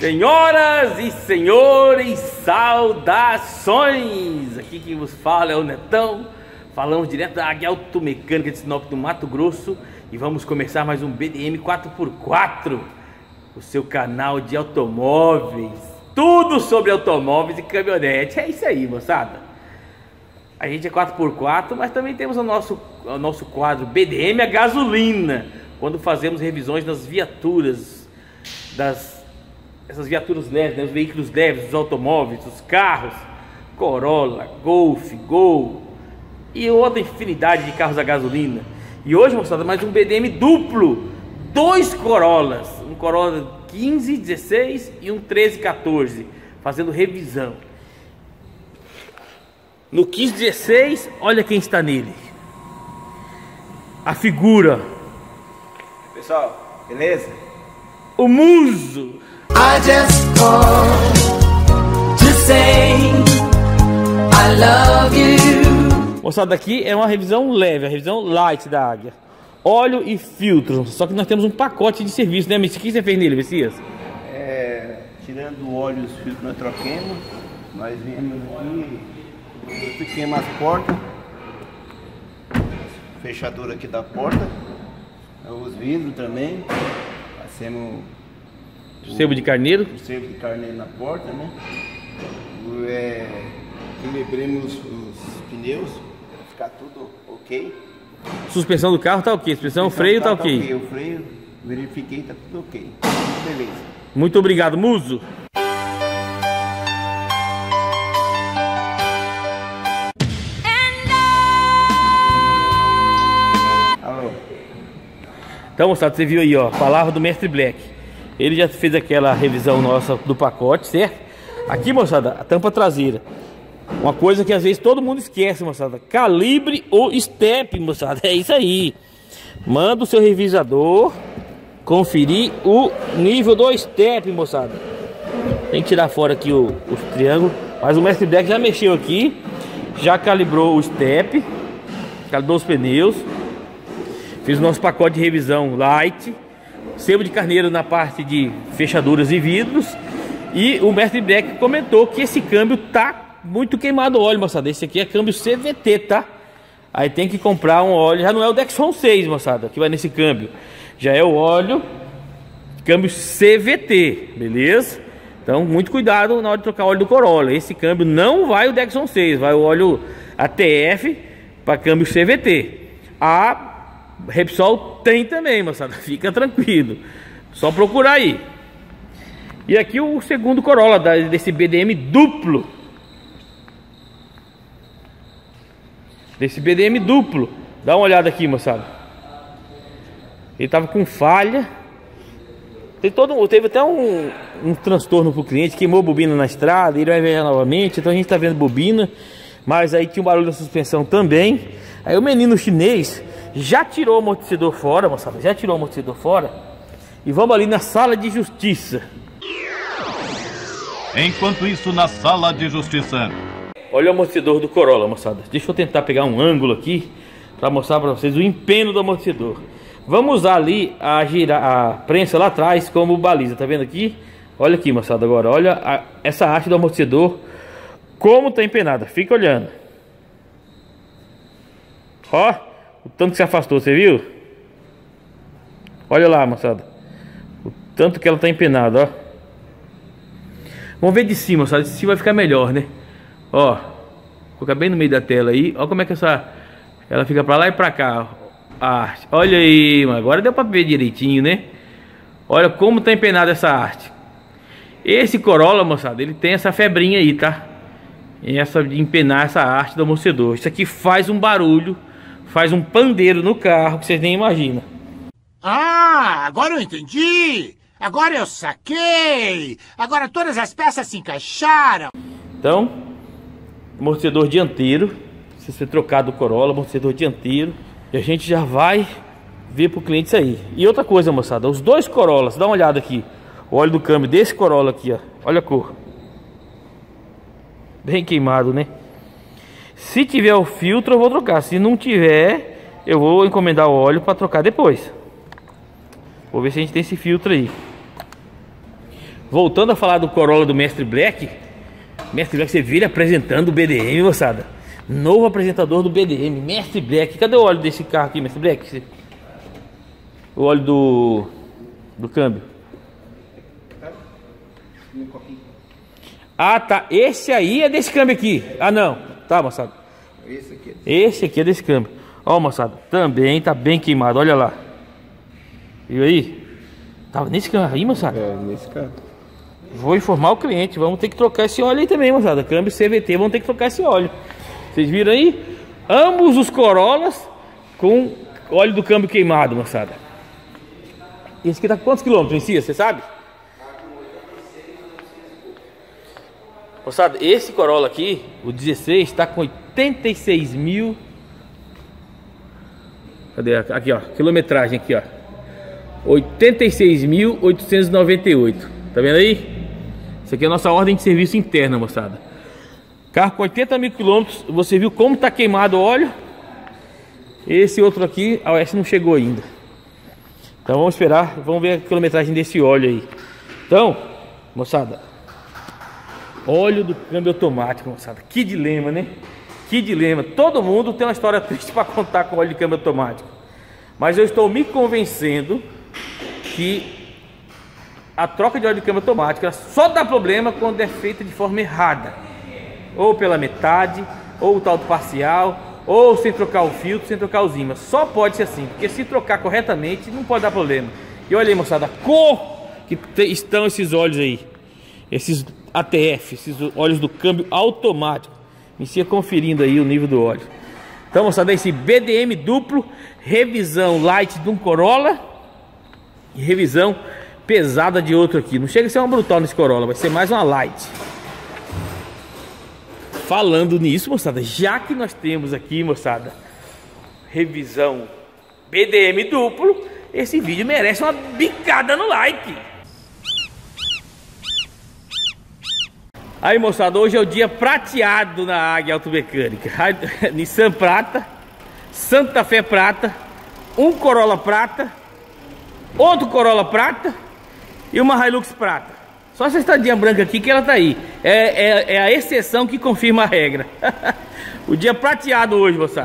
Senhoras e senhores, saudações! Aqui quem vos fala é o Netão. Falamos direto da Águia Automecânica de Sinop do Mato Grosso. E vamos começar mais um BDM 4x4, o seu canal de automóveis. Tudo sobre automóveis e caminhonete. É isso aí, moçada. A gente é 4x4, mas também temos o nosso quadro BDM a gasolina, quando fazemos revisões das viaturas, essas viaturas leves, né? Os veículos leves, os automóveis, os carros, Corolla, Golf, Gol e outra infinidade de carros a gasolina. E hoje, moçada, mais um BDM duplo, dois Corollas, um Corolla 15, 16 e um 13, 14, fazendo revisão. No 15, 16, olha quem está nele, a figura. Pessoal, beleza? O muso. I just called to say I love you. Moçada, aqui é uma revisão leve, a revisão light da Águia. Óleo e filtro. Só que nós temos um pacote de serviço, né, Messias? O que você fez nele, Messias? Tirando o óleo e os filtros nós troquemos. Nós viemos aqui, fiquemos as portas, fechadura aqui da porta, os vidros também. Passemos Sebo de carneiro. o sebo de carneiro na porta, né? Equilibramos os pneus para ficar tudo ok. Suspensão do carro tá ok. Suspensão, freio tá ok. O freio, verifiquei, tá tudo ok. Beleza. Muito obrigado, muso. Alô. Então, moçada, você viu aí, ó, a palavra do Mestre Black. Ele já fez aquela revisão nossa do pacote, certo? Aqui, moçada, a tampa traseira. Uma coisa que às vezes todo mundo esquece, moçada. Calibre ou step, moçada. É isso aí. Manda o seu revisador conferir o nível do step, moçada. Tem que tirar fora aqui os triângulos. Mas o Mestre Black já mexeu aqui. Já calibrou o step. Calibrou os pneus. Fiz o nosso pacote de revisão light. Sebo de carneiro na parte de fechaduras e vidros. E o Mestre Black comentou que esse câmbio tá muito queimado o óleo, moçada. Esse aqui é câmbio CVT, tá? Aí tem que comprar um óleo. Já não é o Dexon 6, moçada, que vai nesse câmbio. Já é o óleo câmbio CVT, beleza? Então muito cuidado na hora de trocar o óleo do Corolla. Esse câmbio não vai o Dexon 6, vai o óleo ATF para câmbio CVT. A Repsol tem também, moçada, fica tranquilo, só procurar aí. E aqui o segundo Corolla desse BDM duplo. Dá uma olhada aqui, moçada. Ele tava com falha. Teve até um transtorno pro cliente. Queimou bobina na estrada. Ele vai ver novamente. Então a gente tá vendo bobina. Mas aí tinha um barulho da suspensão também. Aí o menino chinês já tirou o amortecedor fora, moçada. Já tirou o amortecedor fora. E vamos ali na sala de justiça. Enquanto isso, na sala de justiça. Olha o amortecedor do Corolla, moçada. Deixa eu tentar pegar um ângulo aqui para mostrar para vocês o empenho do amortecedor. Vamos usar ali a prensa lá atrás como baliza, tá vendo aqui? Olha aqui, moçada, agora. Olha essa haste do amortecedor, como tá empenada. Fica olhando. Ó, o tanto que se afastou, você viu? Olha lá, moçada. O tanto que ela tá empenada, ó. Vamos ver de cima, moçada. De cima vai ficar melhor, né? Ó, vou colocar bem no meio da tela aí. Ó como é que ela fica pra lá e pra cá. A arte. Olha aí, mano. Agora deu pra ver direitinho, né? Olha como tá empenada essa arte. Esse Corolla, moçada, ele tem essa febrinha aí, tá? Essa de empenar essa arte do amortecedor. Isso aqui faz um barulho, faz um pandeiro no carro que vocês nem imaginam. Ah, agora eu entendi. Agora eu saquei. Agora todas as peças se encaixaram. Então, amortecedor dianteiro. Se você trocar do Corolla, amortecedor dianteiro. E a gente já vai ver pro cliente isso aí. E outra coisa, moçada, os dois Corollas, dá uma olhada aqui. O óleo do câmbio desse Corolla aqui, ó. Olha a cor. Bem queimado, né? Se tiver o filtro, eu vou trocar. Se não tiver, eu vou encomendar o óleo para trocar depois. Vou ver se a gente tem esse filtro aí. voltando a falar do Corolla do Mestre Black. Mestre Black, você viu ele apresentando o BDM, moçada. Novo apresentador do BDM, Mestre Black. Cadê o óleo desse carro aqui, Mestre Black? O óleo do câmbio. Ah, tá. Esse aí é desse câmbio aqui. Ah, não. Tá, moçada. Esse aqui é desse câmbio. Ó, moçada, também tá bem queimado. Olha lá. Viu aí? Tava nesse carro aí, moçada? É, nesse carro. Vou informar o cliente. Vamos ter que trocar esse óleo aí também, moçada. Câmbio CVT, vamos ter que trocar esse óleo. Vocês viram aí? Ambos os Corollas com óleo do câmbio queimado, moçada. Esse aqui tá com quantos quilômetros em si, você sabe? Moçada, esse Corolla aqui, o 16, está com 86 mil. Cadê? Aqui, ó, quilometragem aqui, ó. 86.898. Tá vendo aí? Isso aqui é a nossa ordem de serviço interna, moçada. Carro com 80 mil quilômetros. Você viu como tá queimado o óleo? Esse outro aqui, a OS não chegou ainda. Então vamos esperar, vamos ver a quilometragem desse óleo aí. Então, moçada, óleo do câmbio automático, moçada. Que dilema, né? Que dilema. Todo mundo tem uma história triste para contar com óleo de câmbio automático. Mas eu estou me convencendo que a troca de óleo de câmbio automático só dá problema quando é feita de forma errada. Ou pela metade, ou o tal do parcial, ou sem trocar o filtro, sem trocar os ímãs. Só pode ser assim, porque se trocar corretamente não pode dar problema. E olha aí, moçada, a cor que estão esses óleos aí. Esses ATF, esses óleos do câmbio automático. Inicia conferindo aí o nível do óleo. Então, moçada, esse BDM duplo, revisão light de um Corolla e revisão pesada de outro aqui. Não chega a ser uma brutal nesse Corolla, vai ser mais uma light. Falando nisso, moçada, já que nós temos aqui, moçada, revisão BDM duplo, esse vídeo merece uma bicada no like. Aí, moçada, hoje é o dia prateado na Águia Automecânica. Nissan prata, Santa Fé prata, um Corolla prata, outro Corolla prata e uma Hilux prata. Só essa estradinha branca aqui que ela tá aí. É a exceção que confirma a regra. O dia prateado hoje, moçada.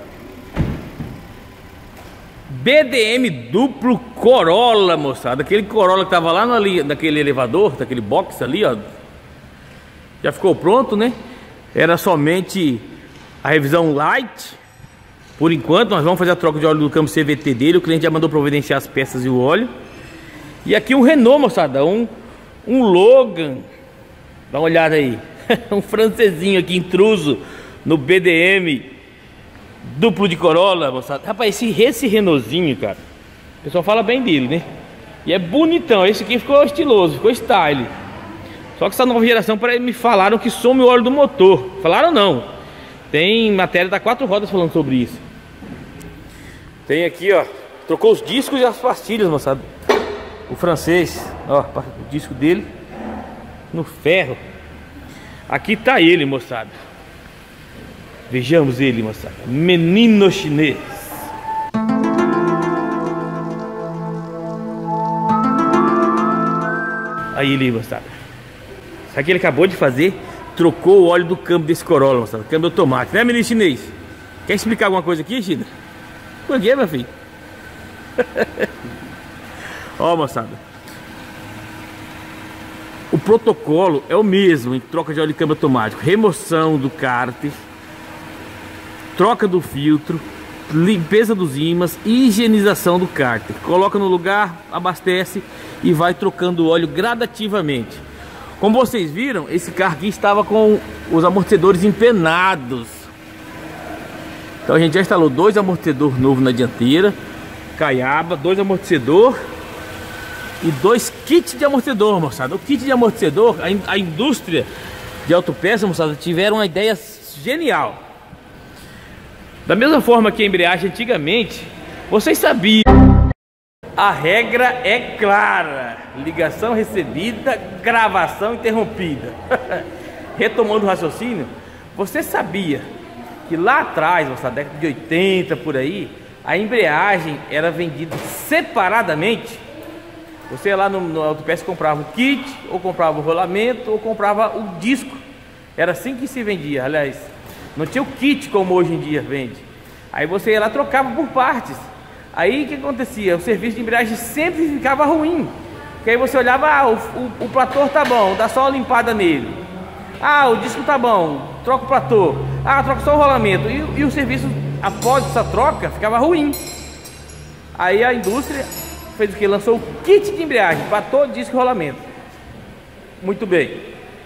BDM duplo Corolla, moçada. Aquele Corolla que tava lá naquele elevador, daquele box ali, ó. Já ficou pronto, né? Era somente a revisão light. Por enquanto, nós vamos fazer a troca de óleo do câmbio CVT dele. O cliente já mandou providenciar as peças e o óleo. E aqui um Renault, moçada. Um Logan. Dá uma olhada aí. Um francesinho aqui, intruso no BDM duplo de Corolla, moçada. Rapaz, esse Renaultzinho, cara, o pessoal fala bem dele, né? E é bonitão. Esse aqui ficou estiloso, ficou style. Só que essa nova geração, me falaram que some o óleo do motor. Falaram não. Tem matéria da 4 Rodas falando sobre isso. Tem aqui, ó. Trocou os discos e as pastilhas, moçada. O francês, ó, o disco dele no ferro. Aqui tá ele, moçada. Vejamos ele, moçada. Menino chinês. Aí ele, moçada. Sabe o que ele acabou de fazer? Trocou o óleo do câmbio desse Corolla, moçada. Câmbio automático, né, menino chinês? Quer explicar alguma coisa aqui, China? Por quê, meu filho? Ó, moçada. O protocolo é o mesmo em troca de óleo de câmbio automático. Remoção do cárter, troca do filtro, limpeza dos ímãs, higienização do cárter. Coloca no lugar, abastece e vai trocando o óleo gradativamente. Como vocês viram, esse carro aqui estava com os amortecedores empenados. Então a gente já instalou 2 amortecedores novos na dianteira, caiaba, 2 amortecedores e 2 kits de amortecedor, moçada. O kit de amortecedor, a indústria de autopeça, moçada, tiveram uma ideia genial. Da mesma forma que a embreagem antigamente, vocês sabiam, a regra é clara: ligação recebida, gravação interrompida. Retomando o raciocínio, você sabia que lá atrás, na década de 80 por aí, a embreagem era vendida separadamente? Você ia lá no autopeça, comprava o kit, ou comprava o rolamento, ou comprava o disco. Era assim que se vendia, aliás. Não tinha o kit como hoje em dia vende. Aí você ia lá, trocava por partes. Aí o que acontecia? O serviço de embreagem sempre ficava ruim. Porque aí você olhava, o platô tá bom, dá só uma limpada nele. O disco tá bom, troca o platô. Troca só o rolamento. E o serviço, após essa troca, ficava ruim. Aí a indústria fez o que? Lançou o kit de embreagem, platô, disco e rolamento. Muito bem.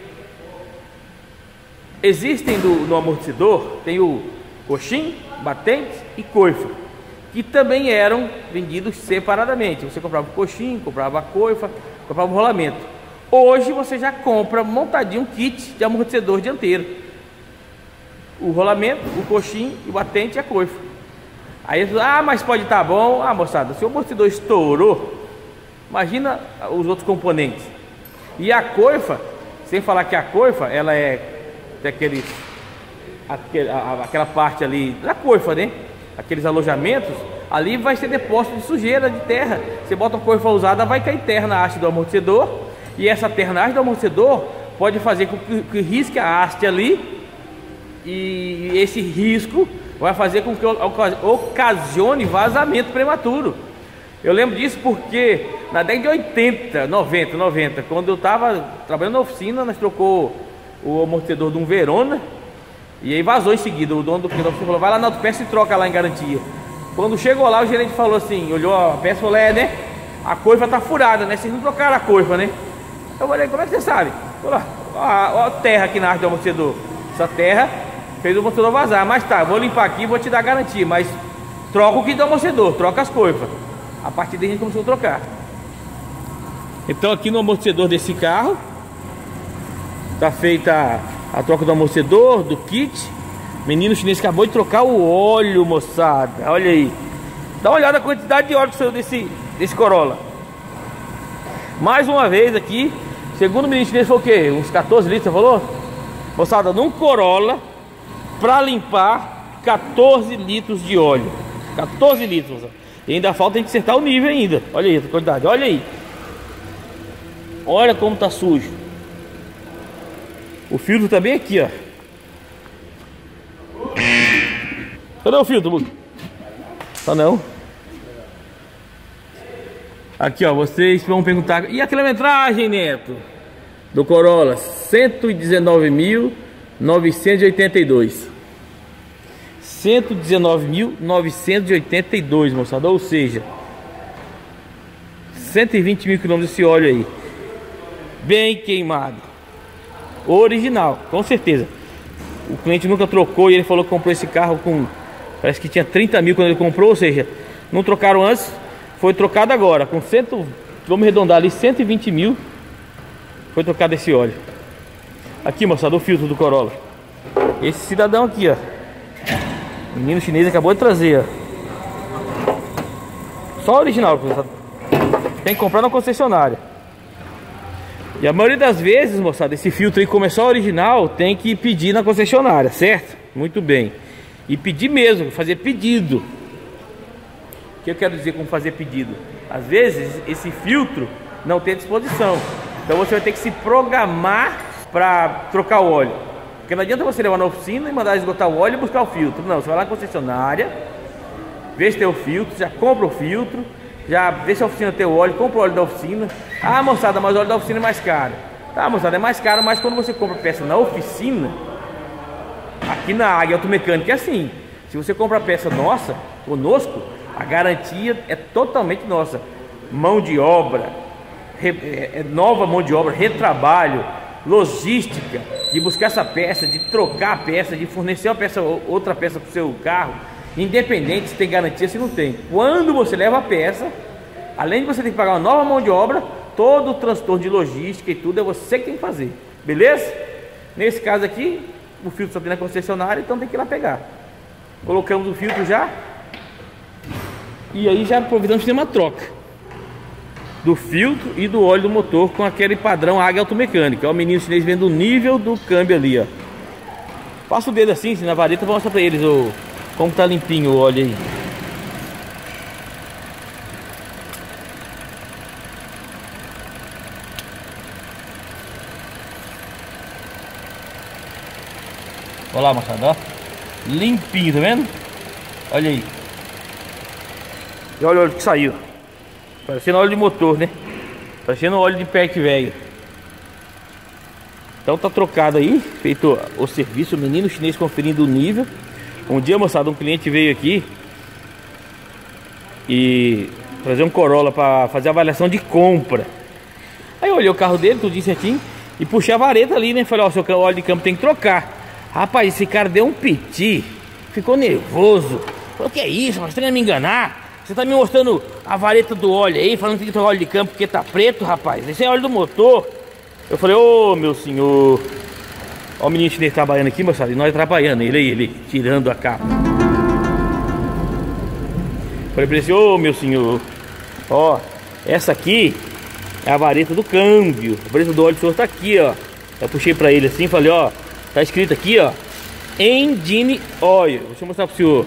Existem no amortecedor, tem o coxim, batente e coifa, que também eram vendidos separadamente. Você comprava o coxim, comprava a coifa, comprava o rolamento. Hoje você já compra montadinho um kit de amortecedor dianteiro. O rolamento, o coxim, o batente e a coifa. Aí você fala, mas pode estar bom. Moçada, se o amortecedor estourou, imagina os outros componentes. E a coifa, sem falar que a coifa, ela tem aquela parte ali da coifa, né? Aqueles alojamentos, ali vai ser depósito de sujeira, de terra. Você bota uma coifa usada, vai cair terra na haste do amortecedor. E essa terra na haste do amortecedor pode fazer com que risque a haste ali. E esse risco vai fazer com que ocasione vazamento prematuro. Eu lembro disso porque na década de 80, 90, quando eu estava trabalhando na oficina, nós trocou o amortecedor de um Verona. E aí vazou em seguida. O dono do oficina falou, vai lá na autopeça e troca lá em garantia. Quando chegou lá, o gerente falou assim, olhou a peça e falou, né? A coifa tá furada, né? Vocês não trocaram a coifa, né? Eu falei, como é que você sabe? Falou, ó a terra aqui na haste do amortecedor. Essa terra fez o amortecedor vazar. Mas tá, vou limpar aqui e vou te dar garantia. Mas troca o kit do amortecedor, troca as coifas. A partir daí a gente começou a trocar. Então aqui no amortecedor desse carro tá feita a troca do amortecedor, do kit. Menino chinês acabou de trocar o óleo, moçada. Olha aí. Dá uma olhada na quantidade de óleo que saiu desse Corolla. Mais uma vez aqui, segundo o menino chinês, foi o quê? Uns 14 litros, você falou? Moçada, num Corolla, pra limpar, 14 litros de óleo. 14 litros, moçada. E ainda falta a gente acertar o nível ainda. Olha aí a quantidade, olha aí. Olha como tá sujo. O filtro também aqui, ó. Cadê o filtro? Tá não. Aqui, ó, vocês vão perguntar, e a quilometragem, Neto? Do Corolla, 119.982. 119.982, moçada. Ou seja, 120 mil quilômetros esse óleo aí. Bem queimado. Original, com certeza. O cliente nunca trocou e ele falou que comprou esse carro com... Parece que tinha 30 mil quando ele comprou, ou seja, não trocaram antes, foi trocado agora. Com vamos arredondar ali, 120 mil foi trocado esse óleo. Aqui, moçada, o filtro do Corolla. Esse cidadão aqui, ó. O menino chinês acabou de trazer, ó. Só original, moçada. Tem que comprar na concessionária. E a maioria das vezes, moçada, esse filtro aí, como é só original, tem que pedir na concessionária, certo? Muito bem. E pedir mesmo, fazer pedido. O que eu quero dizer com fazer pedido? Às vezes, esse filtro não tem disposição. Então você vai ter que se programar para trocar o óleo. Porque não adianta você levar na oficina e mandar esgotar o óleo e buscar o filtro. Não, você vai lá na concessionária, vê se tem o filtro, já compra o filtro, já vê se a oficina tem o óleo, compra o óleo da oficina. Moçada, mas o óleo da oficina é mais caro. Tá, moçada, é mais caro, mas quando você compra peça na oficina, aqui na Águia Automecânica é assim. Se você compra a peça nossa, conosco, a garantia é totalmente nossa. Mão de obra, nova mão de obra, retrabalho, logística, de buscar essa peça, de trocar a peça, de fornecer outra peça para o seu carro. Independente se tem garantia, se não tem. Quando você leva a peça, além de você ter que pagar uma nova mão de obra, todo o transtorno de logística e tudo é você que tem que fazer. Beleza? Nesse caso aqui, o filtro só tem na concessionária, então tem que ir lá pegar. Colocamos o filtro já. E aí já providamos uma troca do filtro e do óleo do motor com aquele padrão Águia Automecânica. Ó, o menino chinês vendo o nível do câmbio ali, ó. Passa o dedo assim na vareta, vou mostrar pra eles como tá limpinho o óleo aí. Olha lá, moçada, ó. Limpinho, tá vendo? Olha aí. E olha o óleo que saiu. Parecendo óleo de motor, né? Parecendo óleo de pack velho. Então tá trocado aí. Feito o serviço. O menino chinês conferindo o nível. Um dia, moçada, um cliente veio aqui e trazer um Corolla para fazer a avaliação de compra. Aí eu olhei o carro dele, tudo certinho, e puxei a vareta ali, né? Falei, ó, seu óleo de câmbio tem que trocar. Rapaz, esse cara deu um piti, ficou nervoso. Falou, que é isso, mas tem que me enganar? Você tá me mostrando a vareta do óleo aí, falando que tem que trocar óleo de câmbio porque tá preto, rapaz. Esse é óleo do motor. Eu falei, ô, meu senhor. Ó o menino chinês trabalhando aqui, moçada, e nós trabalhando, ele tirando a capa. Falei pra ele, ô, meu senhor, ó, essa aqui é a vareta do câmbio. A vareta do óleo do senhor tá aqui, ó. Eu puxei pra ele assim, falei, ó, tá escrito aqui, ó, Engine Oil. Deixa eu mostrar pro senhor.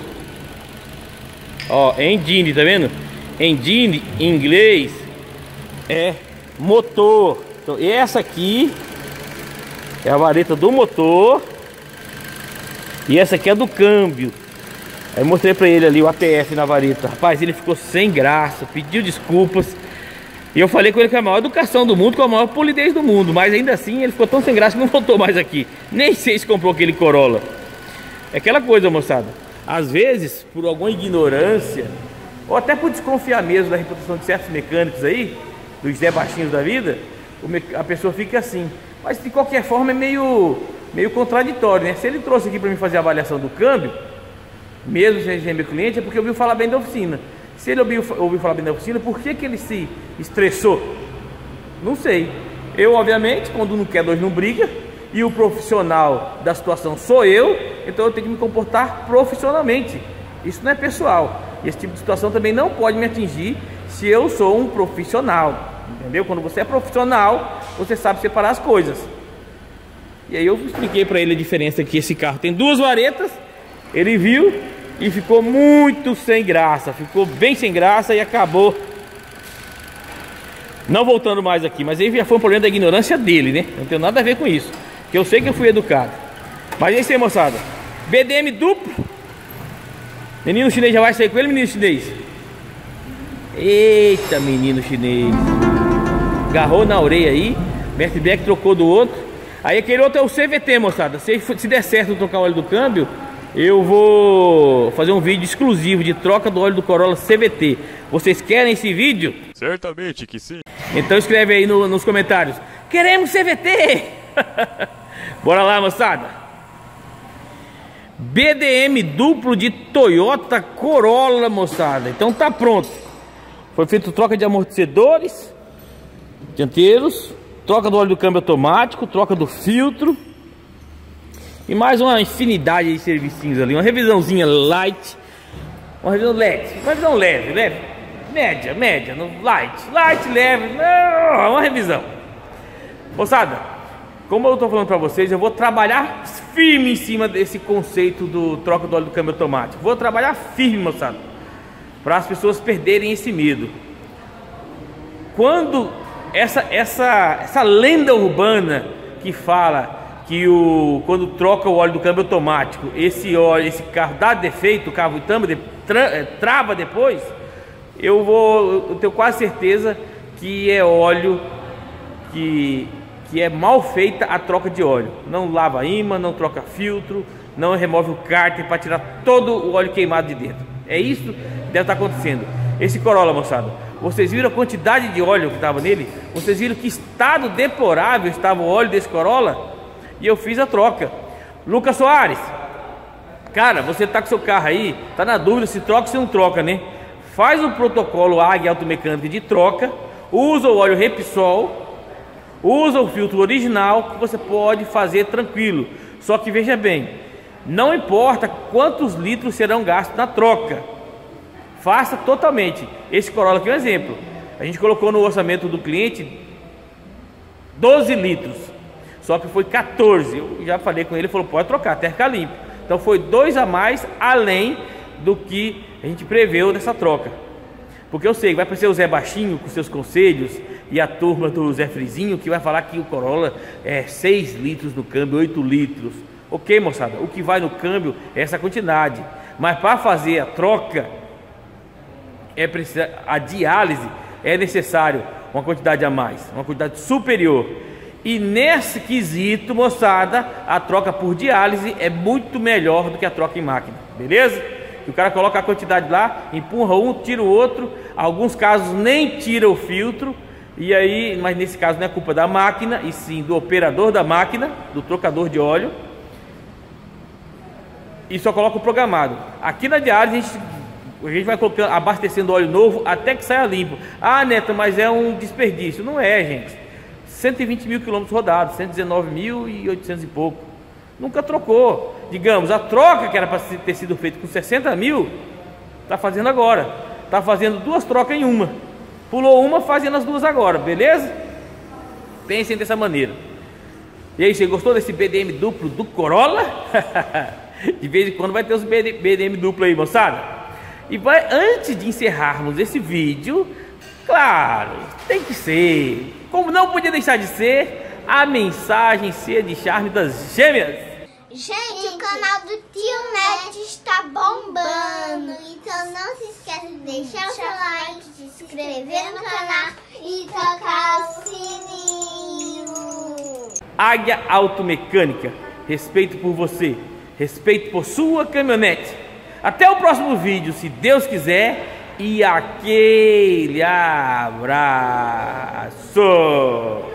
Ó, engine, tá vendo? Engine em inglês é motor. Então essa aqui é a vareta do motor e essa aqui é do câmbio. Aí mostrei pra ele ali o ATF na vareta. Rapaz, ele ficou sem graça, pediu desculpas. E eu falei com ele que é a maior educação do mundo, com a maior polidez do mundo. Mas ainda assim ele ficou tão sem graça que não voltou mais aqui. Nem sei se comprou aquele Corolla. É aquela coisa, moçada. Às vezes, por alguma ignorância, ou até por desconfiar mesmo da reputação de certos mecânicos aí, dos Zé Baixinhos da vida, a pessoa fica assim. Mas de qualquer forma é meio contraditório, né? Se ele trouxe aqui para mim fazer a avaliação do câmbio, mesmo sem ser meu cliente, é porque ouviu falar bem da oficina. Se ele ouviu falar bem da oficina, por que ele se estressou? Não sei. Eu, obviamente, quando não quer, dois não briga. E o profissional da situação sou eu, então eu tenho que me comportar profissionalmente. Isso não é pessoal. E esse tipo de situação também não pode me atingir se eu sou um profissional. Entendeu? Quando você é profissional, você sabe separar as coisas. E aí eu expliquei para ele a diferença que esse carro tem duas varetas. Ele viu e ficou muito sem graça. Ficou bem sem graça e acabou não voltando mais aqui. Mas aí já foi um problema da ignorância dele, né? Não tem nada a ver com isso. Que eu sei que eu fui educado. Mas é isso aí, moçada. BDM duplo. Menino chinês já vai sair com ele, menino chinês? Eita, menino chinês. Agarrou na orelha aí. Mestre Black trocou do outro. Aí aquele outro é o CVT, moçada. Se der certo trocar o óleo do câmbio, eu vou fazer um vídeo exclusivo de troca do óleo do Corolla CVT. Vocês querem esse vídeo? Certamente que sim. Então escreve aí nos comentários. Queremos CVT! Bora lá, moçada. BDM duplo de Toyota Corolla, moçada. Então tá pronto. Foi feito troca de amortecedores dianteiros, troca do óleo do câmbio automático, troca do filtro e mais uma infinidade de servicinhos ali. Uma revisãozinha light, uma revisão leve, uma revisão leve, média, no light, leve, não, uma revisão. Moçada, como eu tô falando pra vocês, eu vou trabalhar firme em cima desse conceito do troca do óleo do câmbio automático. Vou trabalhar firme, moçada, para as pessoas perderem esse medo. Quando essa lenda urbana que fala que quando troca o óleo do câmbio automático, esse carro dá defeito, o carro trava depois, eu tenho quase certeza que é óleo que é mal feita a troca de óleo. Não lava ímã, não troca filtro, não remove o cárter para tirar todo o óleo queimado de dentro. É isso que deve estar acontecendo. Esse Corolla, moçada, vocês viram a quantidade de óleo que estava nele? Vocês viram que estado deplorável estava o óleo desse Corolla? E eu fiz a troca. Lucas Soares, cara, você tá com seu carro aí, tá na dúvida se troca ou se não troca, né? Faz o protocolo Águia Automecânica de troca, usa o óleo Repsol, usa o filtro original, que você pode fazer tranquilo. Só que veja bem, não importa quantos litros serão gastos na troca, faça totalmente. Esse Corolla aqui é um exemplo. A gente colocou no orçamento do cliente 12 litros, só que foi 14. Eu já falei com ele, ele falou, pode trocar, até ficar limpo. Então foi 2 a mais, além do que a gente preveu nessa troca. Porque eu sei que vai aparecer o Zé Baixinho com seus conselhos e a turma do Zé Frizinho que vai falar que o Corolla é 6 litros no câmbio, 8 litros. Ok, moçada, o que vai no câmbio é essa quantidade, mas para fazer a troca, a diálise, é necessário uma quantidade a mais, uma quantidade superior. E nesse quesito, moçada, a troca por diálise é muito melhor do que a troca em máquina, beleza? O cara coloca a quantidade lá, empurra um, tira o outro, alguns casos nem tira o filtro, e aí, mas nesse caso não é culpa da máquina, e sim do operador da máquina, do trocador de óleo, e só coloca o programado. Aqui na diálise a gente vai colocando, abastecendo óleo novo até que saia limpo. Ah, Neto, mas é um desperdício. Não é, gente. 120 mil quilômetros rodados, 119.800 e pouco. Nunca trocou. Digamos, a troca que era para ter sido feita com 60 mil, está fazendo agora. Está fazendo 2 trocas em uma. Pulou uma, fazendo as 2 agora, beleza? Pensem dessa maneira. E aí, você gostou desse BDM duplo do Corolla? De vez em quando vai ter os BDM duplo aí, moçada. E antes de encerrarmos esse vídeo, claro, tem que ser, como não podia deixar de ser, a mensagem cheia de charme das gêmeas. Gente, o canal do Tio Neto está bombando, então não se esqueça de deixar o seu like, se inscrever no canal e tocar o sininho. Águia Automecânica, respeito por você, respeito por sua caminhonete. Até o próximo vídeo, se Deus quiser, e aquele abraço!